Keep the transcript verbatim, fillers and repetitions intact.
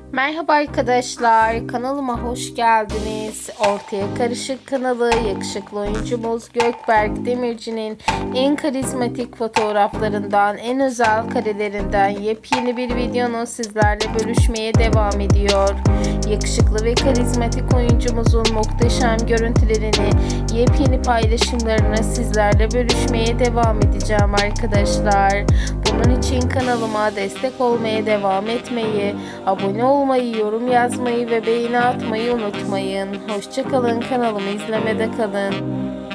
Merhaba arkadaşlar, kanalıma hoş geldiniz. Ortaya Karışık kanalı yakışıklı oyuncumuz Gökberk Demirci'nin en karizmatik fotoğraflarından, en özel karelerinden yepyeni bir videonu sizlerle bölüşmeye devam ediyor. Yakışıklı ve karizmatik oyuncumuzun muhteşem görüntülerini, yepyeni paylaşımlarını sizlerle bölüşmeye devam edeceğim arkadaşlar. Bunun için kanalıma destek olmaya devam etmeyi, abone olmayı, yorum yazmayı ve beğeni atmayı unutmayın. Hoşça kalın, kanalımı izlemede kalın.